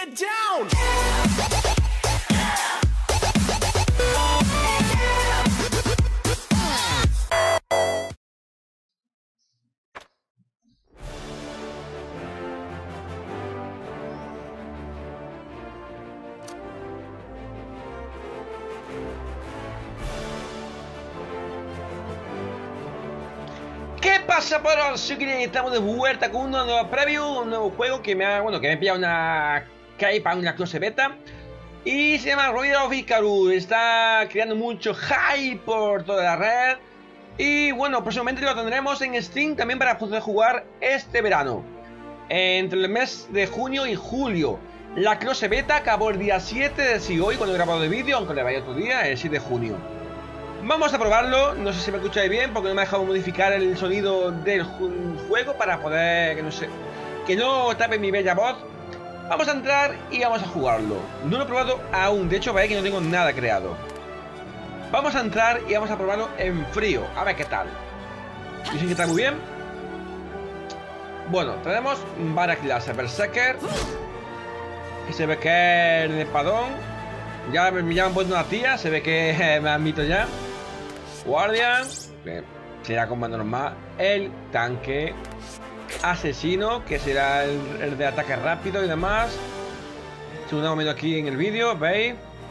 Get down. ¿Qué pasa, por si estamos de vuelta con una nueva preview, un nuevo juego que me ha pillado una caipa, una close beta, y se llama Royal of Icarus. Está creando mucho hype por toda la red. Y bueno, próximamente lo tendremos en Steam también para poder jugar este verano, entre el mes de junio y julio. La close beta acabó el día 7 de si hoy, cuando he grabado el vídeo, aunque le vaya otro día, el 7 de junio. Vamos a probarlo, no sé si me escucháis bien porque no me ha dejado modificar el sonido del juego para poder, que no tape mi bella voz. Vamos a entrar y vamos a jugarlo. No lo he probado aún, de hecho veis que no tengo nada creado. Vamos a entrar y vamos a probarlo en frío, a ver qué tal. Dicen que está muy bien. Bueno, tenemos varias clases. Berserker, que se ve que es el espadón. Ya me han puesto una tía, se ve que me han visto ya. Guardian, que será comando normal. El tanque. Asesino, que será el de ataque rápido y demás. Según hemos visto aquí en el vídeo, ¿veis?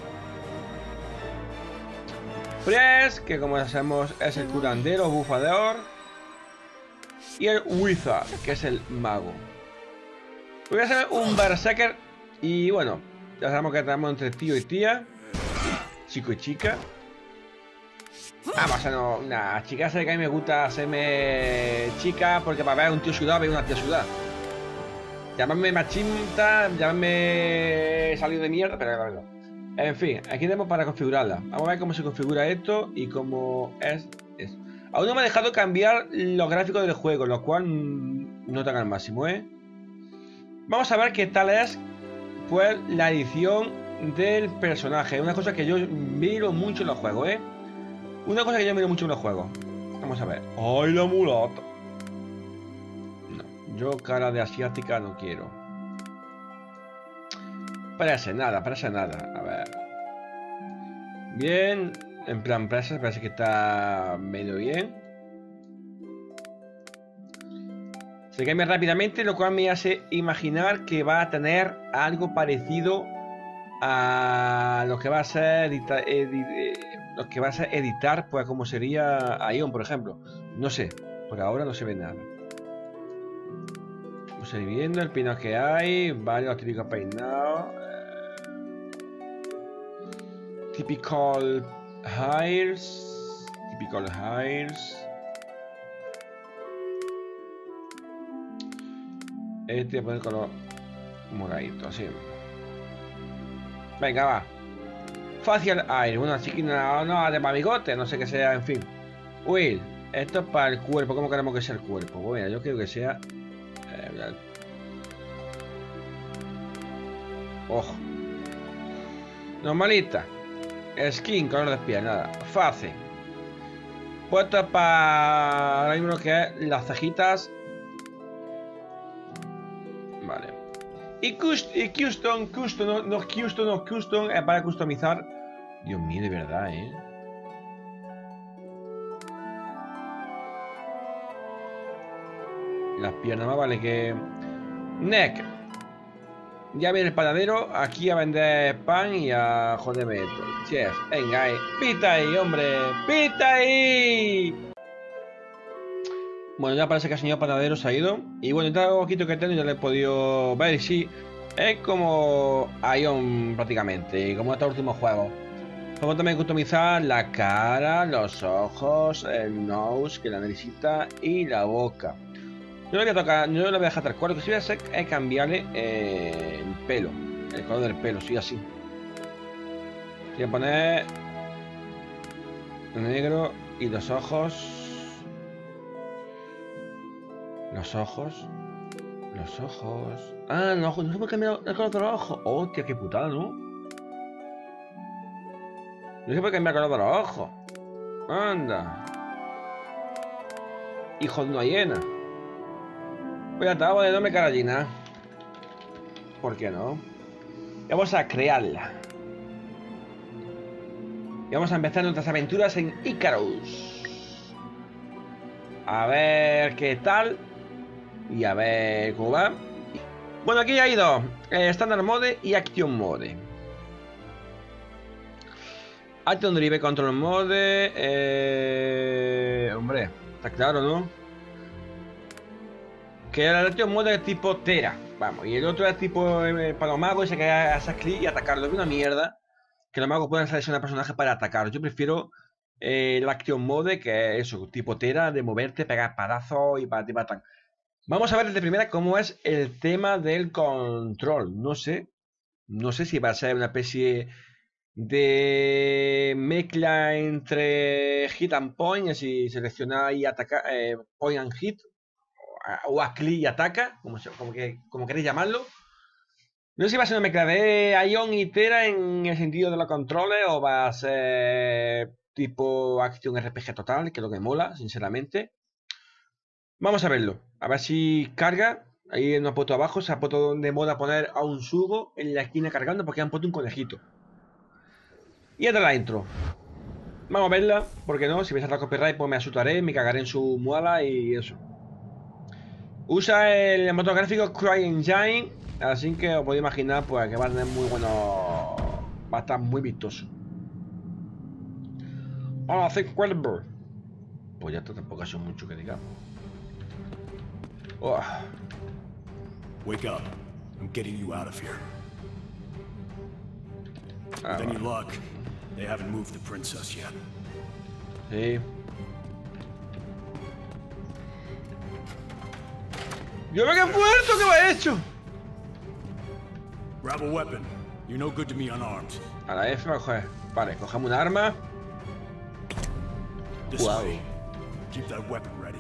Press, que como ya sabemos es el curandero, bufador. Y el Wizard, que es el mago. Voy a hacer un Berserker. Y bueno, ya sabemos que tenemos entre tío y tía, chico y chica. Vamos a no, una chica, sé que a mí me gusta hacerme chica porque para ver a un tío sudado veo una tía sudada. Llamarme machista, llamarme salido de mierda, pero la verdad. En fin, aquí tenemos para configurarla. Vamos a ver cómo se configura esto y cómo es eso. Aún no me ha dejado cambiar los gráficos del juego, lo cual no tenga al máximo, ¿eh? Vamos a ver qué tal es, pues, la edición del personaje. Una cosa que yo miro mucho en los juegos, ¿eh? Una cosa que yo miro mucho en los juegos. Vamos a ver. ¡Ay, la mulata! No, yo cara de asiática no quiero. Parece nada. A ver. Bien. En plan presa, parece que está medio bien. Se cambia rápidamente, lo cual me hace imaginar que va a tener algo parecido a lo que va a ser editar, pues como sería Ion, por ejemplo. No sé, por ahora no se ve nada. Vamos a ir viendo el peinado que hay, varios típicos peinados. Typical hairs. Typical hairs. Este voy a poner color moradito, así. Venga, va. Facial Air, bueno, así que no de bigote, no sé qué sea, en fin. Will, esto es para el cuerpo, ¿cómo queremos que sea el cuerpo? Bueno, yo quiero que sea... ojo. Normalita. Skin, color de piel, nada. Face. Puesto para... ahora mismo que es las cejitas. Vale. Y custom es para customizar. Dios mío, de verdad, ¿eh? Las piernas más vale que... Neck. Ya viene el panadero aquí a vender pan y a joderme esto. Cheers. Venga ahí. ¡Pita ahí, hombre! ¡Pita ahí! Bueno, ya parece que el señor panadero se ha ido. Y bueno, este poquito que tengo ya le he podido ver. Y sí, es como Ion prácticamente, como este último juego. Podemos también customizar la cara, los ojos, el nose, que la narizita y la boca. Yo le voy a tocar, yo le voy a dejar tal cual. Lo que sí voy a hacer es cambiarle el pelo, el color del pelo, sí, así. Voy a poner negro y los ojos. Los ojos. Ah, no se puede cambiar el color de los ojos. Hostia, qué putada, ¿no? No se puede cambiar el color de los ojos. Anda. Hijo de una hiena. Voy a estar de nombre carallina. ¿Por qué no? Y vamos a crearla. Y vamos a empezar nuestras aventuras en Icarus. A ver qué tal. Y a ver cómo va. Bueno, aquí hay dos. Standard Mode y Action Mode. Action Drive Control Mode. Hombre, está claro, ¿no? Que el Action Mode es tipo Tera. Vamos, y el otro es tipo para los magos. Ese que hace clic y atacarlo. Es una mierda que los magos puedan seleccionar personajes para atacar. Yo prefiero el Action Mode, que es eso, tipo Tera, de moverte, pegar padazos y para atacar. Vamos a ver desde primera cómo es el tema del control. No sé si va a ser una especie de mezcla entre hit and point, es decir, seleccionar y atacar, point and hit, o a clic y ataca, como queréis llamarlo. No sé si va a ser una mezcla de Ion y Tera en el sentido de los controles, o va a ser tipo acción RPG total, que es lo que mola, sinceramente. Vamos a verlo, a ver si carga. Ahí nos ha puesto abajo, se ha puesto de moda poner a un Sugo en la esquina cargando porque han puesto un conejito. Y entra la intro. Vamos a verla, porque no, si me salta copyright pues me asustaré, me cagaré en su muela y eso. Usa el motor gráfico CryEngine, así que os podéis imaginar pues que va a tener muy bueno, va a estar muy vistoso. Oh, think Quelber. Pues ya está, tampoco ha sido mucho que digamos. Oh. Wake up. I'm getting you out of here. With any luck, they haven't moved the princess yet. Sí. ¡Yo me quedé muerto! ¿Qué me ha hecho? Grab a weapon. You're no good to me unarmed. A la F, vale, cogemos un arma. Wow. Keep that weapon ready.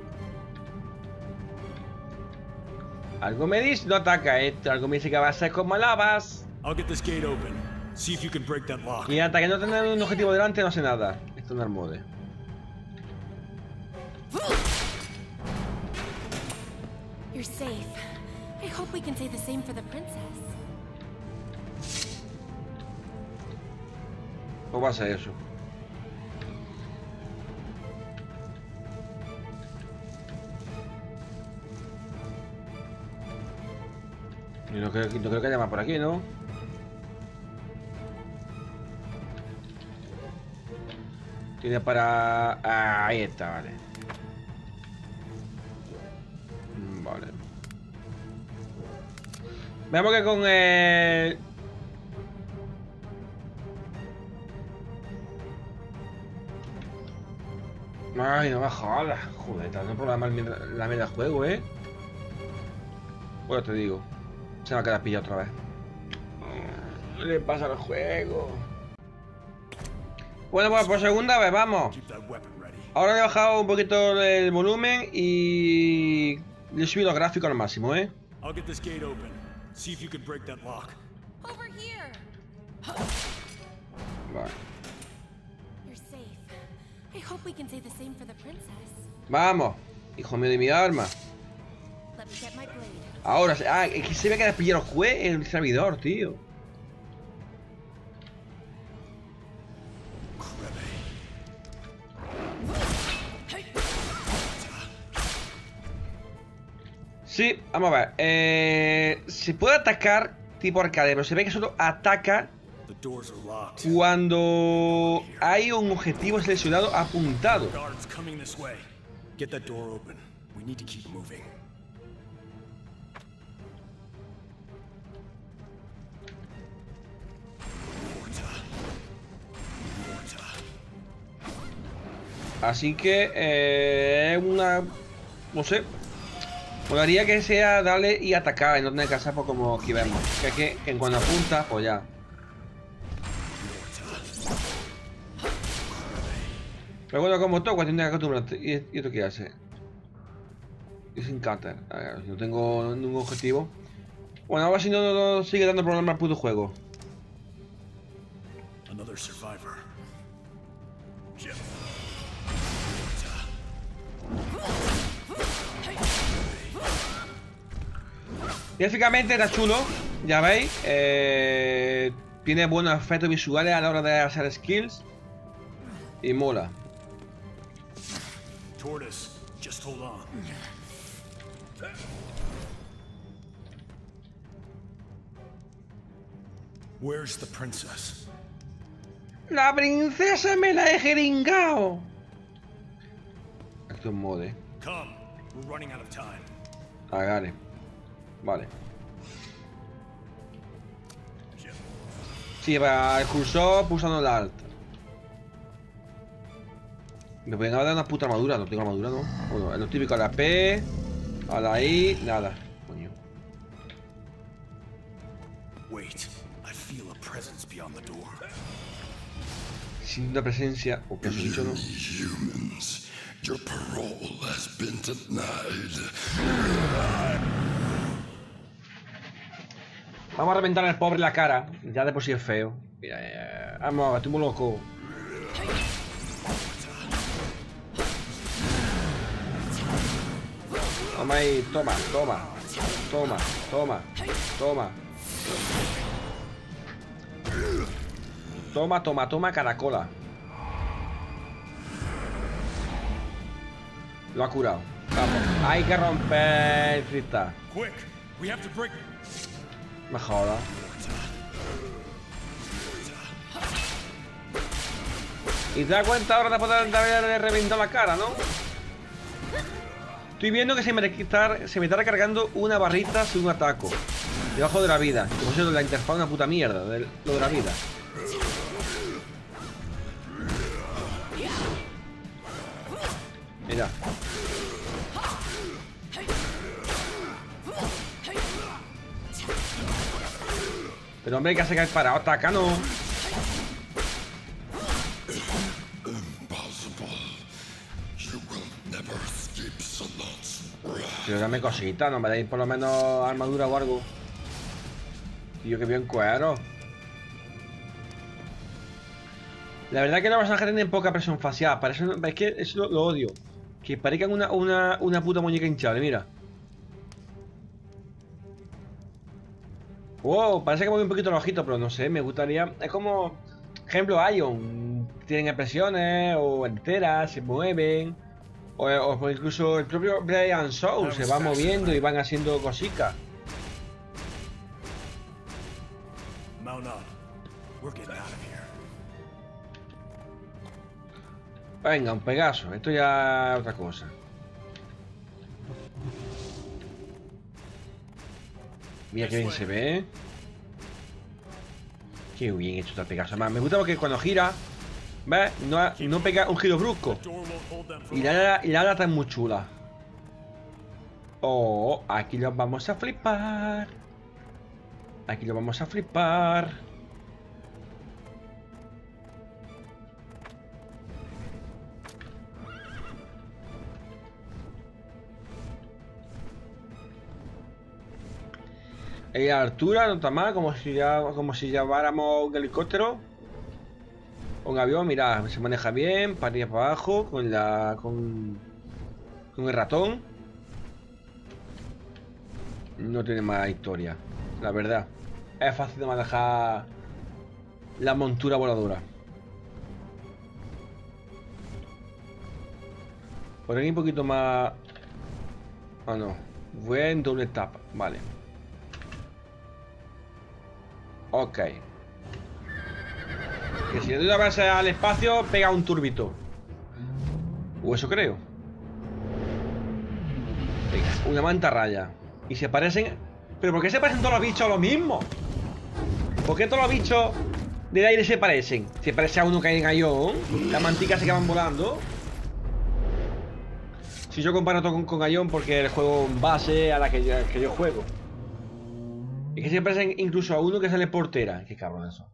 Algo me dice, no ataca esto, algo me dice que va a ser como lavas. I'll get this gate open. See if you can break that lock. Y hasta que no tenga un objetivo delante no sé nada. Esto no es mode. You're safe. I hope we can say the same for the princess. ¿Cómo va a ser eso? Yo no creo que haya más por aquí, ¿no? Tiene para... Ah, ahí está, vale. Vale. Veamos que con el... Ay, no me jodas. Joder, está dando problemas la media del juego, ¿eh? Bueno, te digo. Se me ha quedado pillado otra vez. ¿Qué le pasa al juego? Bueno, pues por segunda vez, vamos. Ahora he bajado un poquito el volumen y le he subido los gráficos al máximo, ¿eh? Vale. Vamos, hijo mío de mi arma. Ahora, es que se me queda pillado el servidor, tío. Sí, vamos a ver. Se puede atacar tipo arcade, pero se ve que solo ataca cuando hay un objetivo seleccionado apuntado. Así que es una... no sé. Molaría que sea darle y atacar y no tener que hacer pues, como aquí vemos. Que es que en cuando apunta, pues ya. Pero bueno, como todo, cuestión de acostumbrarte. ¿Y esto qué hace? Es sin cutter. A ver, si no tengo ningún objetivo. Bueno, ahora si no sigue dando problemas al puto juego. Gráficamente está chulo. ya veis, tiene buenos efectos visuales a la hora de hacer skills. Y mola. Tortoise, just hold on. Where's the princess? La princesa me la he jeringao. Action mode. Come, we're running out of time. Agarre. Vale. Sí, para el cursor pulsando la alt. Me pueden dar una puta armadura, no tengo armadura, ¿no? Bueno, es lo típico, a la P, a la I, nada. Coño. Wait, I feel a presence beyond the door. Sin una presencia, o que os he dicho, ¿no? Humans, your parole has been denied. Vamos a reventar al pobre la cara. Ya de por sí es feo. Mira, vamos, estoy muy loco. Toma ahí, toma, toma. Toma, toma, toma. Toma, toma, toma, caracola. Lo ha curado. Vamos, hay que romper el cristal. Quick, we have to break. Me joda. Y te das cuenta ahora de poder haber reventado la cara, ¿no? Estoy viendo que se me está recargando una barrita según ataco. Debajo de la vida. Como si la interfaz una puta mierda. Lo de la vida. Mira. Pero hombre, hay que hacer parado. Ataca, no. Pero dame cositas, no me dais por lo menos armadura o algo. Tío, que bien cuero. La verdad que los personajes tienen poca presión facial. Para eso, es que eso lo odio. Que parezcan una puta muñeca hinchable, mira. Wow, parece que mueve un poquito los ojitos, pero no sé, me gustaría. Es como, ejemplo, Ion. Tienen expresiones o enteras, se mueven. O incluso el propio Brian Soul se va moviendo y van haciendo cositas. Mount up. We're getting out of here. Venga, un Pegaso. Esto ya es otra cosa. Mira qué bien se ve. Qué bien hecho está el Pegaso. Además, me gusta porque cuando gira, ¿ves? No pega un giro brusco. Y la ala está muy chula. Oh, aquí los vamos a flipar. Aquí lo vamos a flipar. La altura no está mal, como si lleváramos un helicóptero. Un avión, mira, se maneja bien, para arriba para abajo, con el ratón. No tiene mala historia, la verdad. Es fácil de manejar la montura voladora. Por aquí un poquito más. Ah, no. Voy en doble tap, vale. Ok. Que si le doy una base al espacio, pega un turbito. O eso creo. Venga, una mantarraya. Y se parecen. ¿Pero por qué se parecen todos los bichos a lo mismo? ¿Por qué todos los bichos del aire se parecen? Se parece a uno que hay en Ion. Las manticas se quedan volando. Si yo comparo todo con Ion, porque el juego base a la que yo juego. Es que se parecen incluso a uno que sale portera. Qué cabrón eso.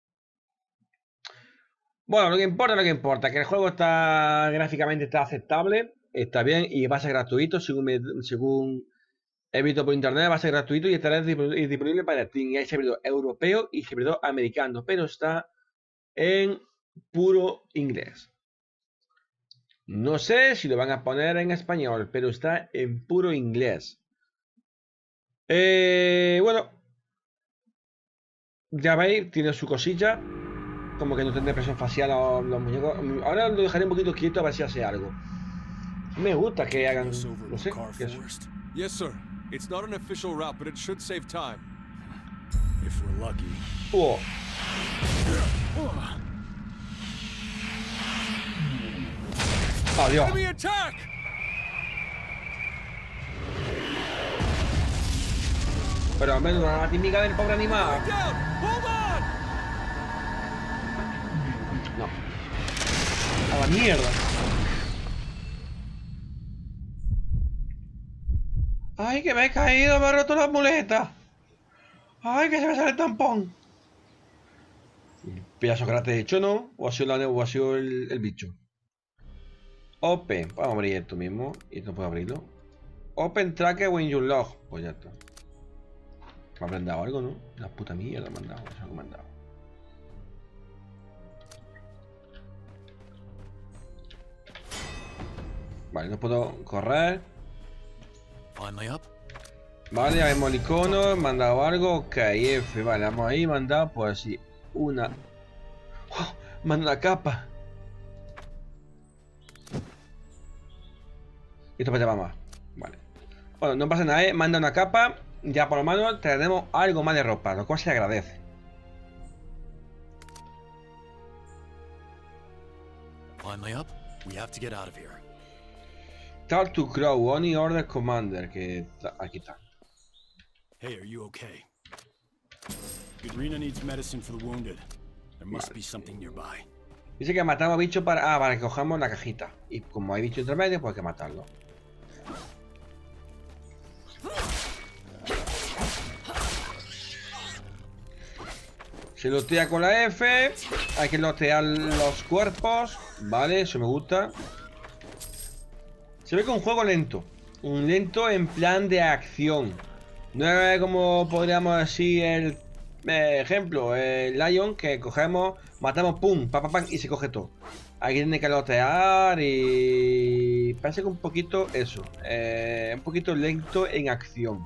Bueno, lo que importa, que el juego está gráficamente está aceptable, está bien y va a ser gratuito, según he visto por internet, va a ser gratuito y estará disponible para Steam. Y hay servidor europeo y servidor americano, pero está en puro inglés. No sé si lo van a poner en español, pero está en puro inglés. Bueno, Ya veis, tiene su cosilla. Como que no tiene presión facial los muñecos. Ahora lo dejaré un poquito quieto a ver si hace algo. Me gusta que hagan... No sé, ¿qué es? Yes, sir. It's not an official route, but it should save time. If we're lucky. Oh. Adiós. Enemy attack! Pero al menos la típica del pobre animal. Down! Hold on! No. A la mierda. Ay, que me he caído, me he roto las muletas. Ay, que se me sale el tampón. Pedazo que te he hecho, ¿no? O ha sido el bicho. Open. Vamos a abrir esto mismo. Y no puedo abrirlo. Open tracker when you log. Pues ya está. Me ha mandado algo, ¿no? La puta mierda me han dado. Eso me han dado. Vale, no puedo correr. Vale, ya vemos el icono. Me han dado algo. Ok, F. Vale, vamos ahí. Me han dado, pues así. Una. ¡Oh! Me han dado una capa. Y esto para allá va más. Vale. Bueno, no pasa nada, ¿eh? Manda una capa. Ya por lo menos tenemos algo más de ropa, lo cual se agradece. Finally up. We have to get out of here. Talk to Crow, Only Order Commander, que aquí está. Hey, are you okay? Irina needs medicine for the wounded. There must be something nearby. Dice que matamos bichos para... Ah, para que cojamos la cajita. Y como hay bichos intermedios, pues hay que matarlo. Se lootea con la F. Hay que lootear los cuerpos. Vale, eso me gusta. Se ve que es un juego lento. Un lento en plan de acción. No es como podríamos decir el ejemplo, el Lion, que cogemos, matamos, pum, pam, pam, pam, y se coge todo. Aquí tiene que lotear y... parece que un poquito eso. Un poquito lento en acción.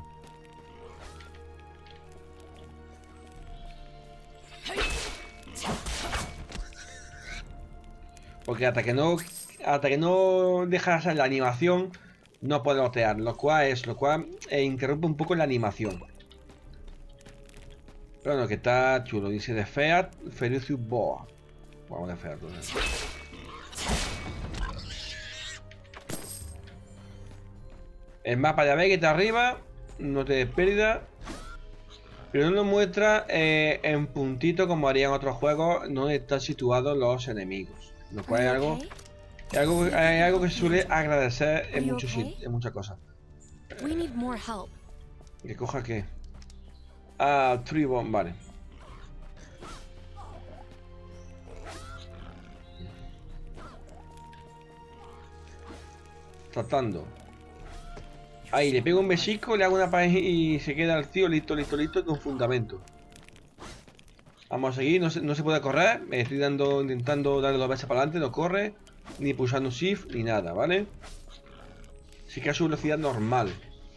Porque hasta que no dejas la animación, no puede lotear, lo cual interrumpe un poco la animación. Pero bueno, que está chulo. Dice de Feat, Ferocious Boa. Vamos de Feat. El mapa ya veis que está arriba, no te des pérdida. Pero no nos muestra en puntito como harían otros juegos donde están situados los enemigos. Lo cual es algo que se suele agradecer en muchas cosas. ¿Que coja qué? Ah, Tribon, vale. Tratando. Ahí, le pego un besico, le hago una pared y se queda el tío listo, con fundamento. Vamos a seguir, no se puede correr. Me estoy intentando darle 2 veces para adelante, no corre. Ni pulsando Shift, ni nada, ¿vale? Sí que a su velocidad normal.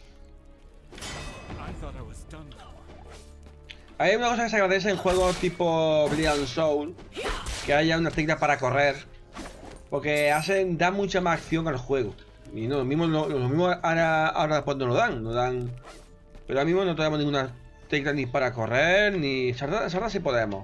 Hay una cosa que se agradece en juegos tipo Brilliant Soul, que haya una tecla para correr, porque da mucha más acción al juego. Y no, los mismos ahora después no lo dan, pero ahora mismo no tenemos ninguna tecla ni para correr, ni saltar si podemos.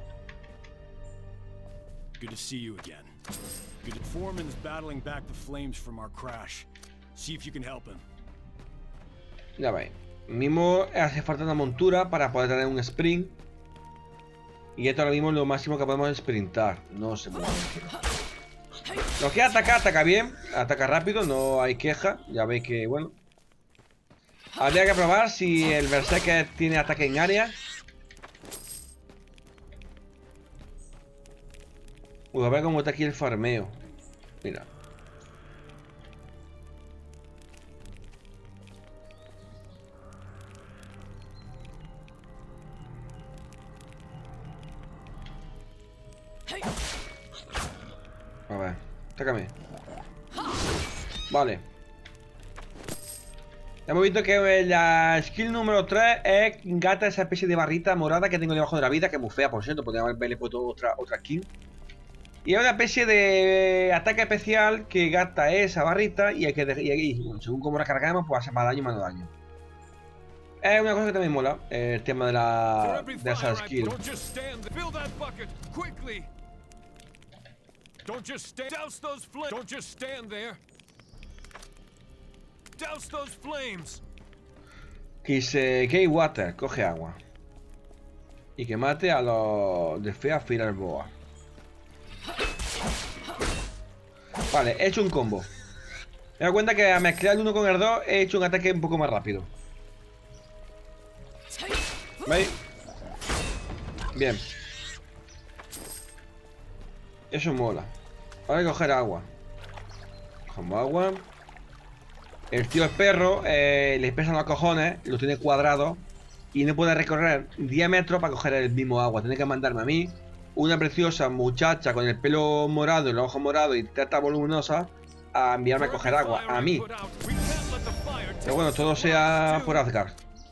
Good to see you again. Good Foreman's battling back the flames from our crash. See if you can help him. Ya veis. Mismo hace falta una montura para poder tener un sprint. Y esto ahora mismo es lo máximo que podemos sprintar. No se puede. Lo que ataca bien. Ataca rápido, no hay queja. Ya veis que, bueno. Habría que probar si el Berserker tiene ataque en área. Uy, a ver cómo está aquí el farmeo. Mira. A ver, atácame. Vale. Hemos visto que la skill número 3 es gata esa especie de barrita morada que tengo debajo de la vida, que es muy fea, por cierto, podría haberle puesto otra skin. Y es una especie de ataque especial que gasta esa barrita y hay que bueno, según como la cargamos, pues hace más daño, menos daño. Es una cosa que también mola, el tema de esa skill. Que water, coge agua. Y que mate a los de Fea Firar Boa. Vale, he hecho un combo. Me doy cuenta que a mezclar el 1 con el 2 he hecho un ataque un poco más rápido. ¿Veis? Bien. Eso mola. Ahora hay que coger agua. Cogemos agua. El tío es perro, le pesan los cojones, lo tiene cuadrado y no puede recorrer 10 metros para coger el mismo agua. Tiene que mandarme a mí, una preciosa muchacha con el pelo morado y los ojos morados y teta voluminosa, a enviarme a coger agua, a mí. Pero bueno, todo sea por Asgard.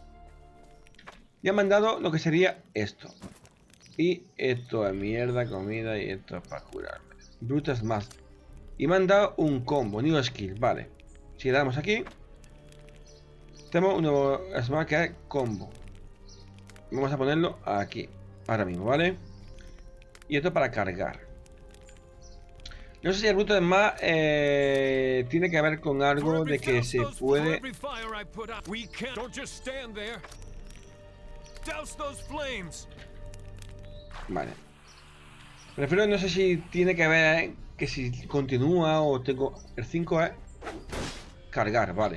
Y han mandado lo que sería esto. Y esto es mierda, comida y esto es para curarme. Brutus más. Y me han dado un combo, new skill, vale. Si le damos aquí, tenemos un nuevo smart que es combo. Vamos a ponerlo aquí, ahora mismo, ¿vale? Y esto para cargar. No sé si el bruto es más tiene que ver con algo de que se puede. Vale. Prefiero, no sé si tiene que ver que si continúa o tengo. El 5 es cargar, vale.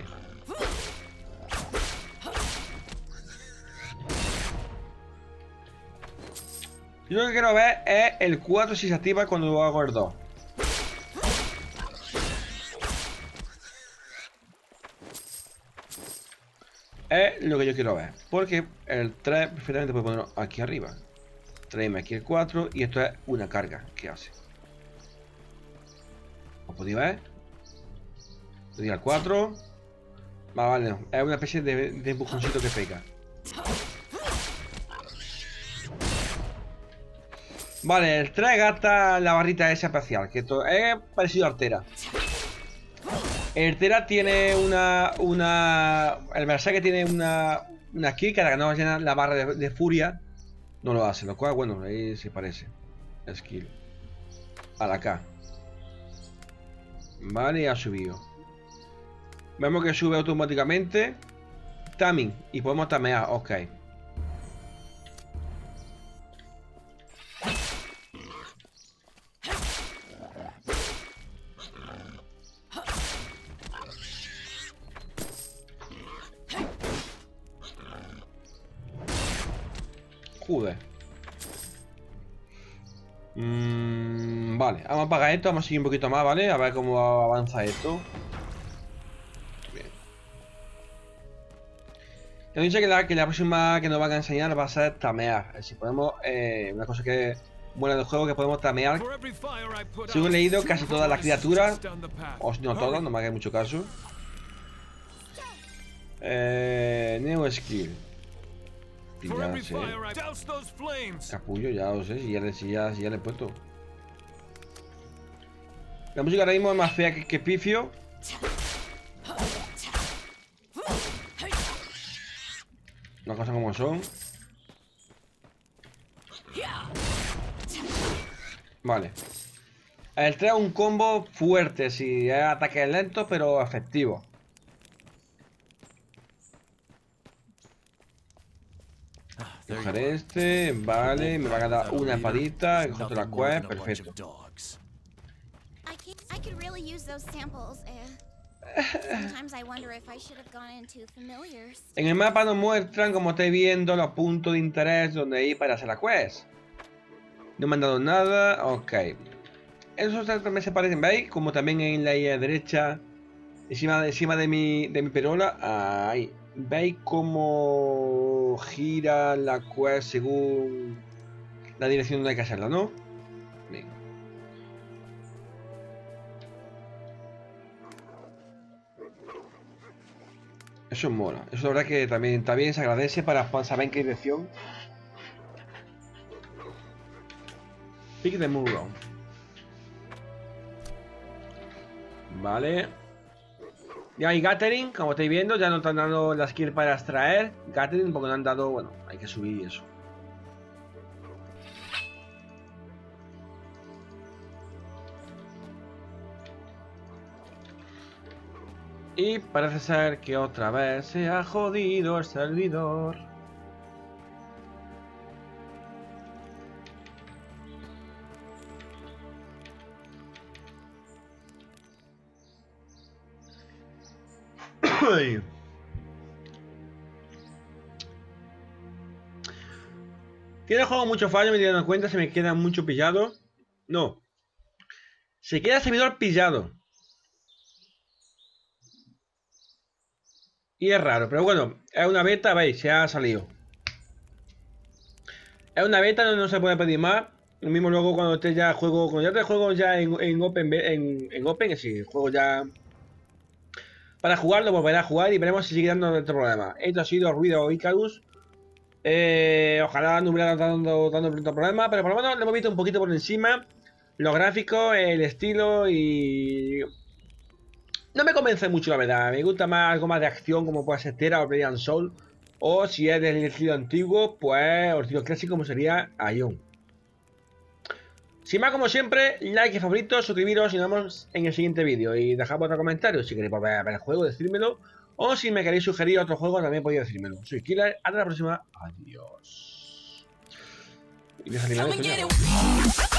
Yo lo que quiero ver es el 4 si se activa cuando lo hago el 2. Es lo que yo quiero ver. Porque el 3 perfectamente puedo ponerlo aquí arriba. Traeme aquí el 4 y esto es una carga que hace. ¿Os podéis ver? Le doy al 4. Vale, no. Es una especie de empujoncito que pega. Vale, el 3 gasta la barrita esa espacial, que esto es parecido a Artera. El Tera tiene el Berserker tiene una skill que no llena la barra de furia. No lo hace, lo cual, bueno, ahí se parece. Skill. A la K. Vale, ya ha subido. Vemos que sube automáticamente. Timing. Y podemos tamear, ok. Joder. Vale, vamos a apagar esto, vamos a seguir un poquito más, ¿vale? A ver cómo avanza esto. Bien. He dicho que la próxima que nos van a enseñar va a ser tamear. Si podemos, una cosa que es buena del juego, que podemos tamear. Según he leído, casi todas las criaturas, o si no todas, no me hagáis mucho caso. New skill. Pillarse. Capullo, ya lo sé, si ya le he puesto. La música ahora mismo es más fea que pifio. Las cosas como son. Vale. El 3 es un combo fuerte, si es ataques lentos, pero efectivo. Coger este, vale, me va a dar una espadita, coger otra quest, perfecto. I could really use those samples. Sometimes I wonder if I should have gone into familiars. En el mapa nos muestran, como estáis viendo, los puntos de interés donde ir para hacer la quest. No me han dado nada, ok. Esos también se parecen, ¿veis? Como también en la derecha, encima de mi perola, ahí. ¿Veis cómo gira la quest según la dirección donde hay que hacerla, no? Bien. Eso mola. Eso la verdad que también se agradece para saber en qué dirección. Pick the muro. Vale. Ya hay Gathering, como estáis viendo, ya no están dando las kills para extraer Gathering porque no han dado, bueno, hay que subir eso. Y parece ser que otra vez se ha jodido el servidor. Tiene el juego mucho fallo, me estoy dando cuenta, se me queda mucho pillado. No. Se queda el servidor pillado. Y es raro, pero bueno, es una beta, veis, se ha salido. Es una beta, no se puede pedir más. Lo mismo luego cuando esté ya juego, cuando ya te juego ya en Open, es decir, juego ya para jugarlo, volverá a jugar y veremos si sigue dando este problema. Esto ha sido Ruido Icarus. Ojalá no hubiera dando problema, pero por lo menos lo hemos visto un poquito por encima. Los gráficos, el estilo y... No me convence mucho, la verdad. Me gusta más algo más de acción, como puede ser Tera o Oblivion Soul. O si es del estilo antiguo, pues, o el estilo clásico, como sería Aion. Sin más, como siempre, like y favorito, suscribiros y nos vemos en el siguiente vídeo. Y dejad vuestros comentarios si queréis volver a ver el juego, decírmelo. O si me queréis sugerir otro juego, también podéis decírmelo. Soy Killer, hasta la próxima. Adiós. Y les animaré.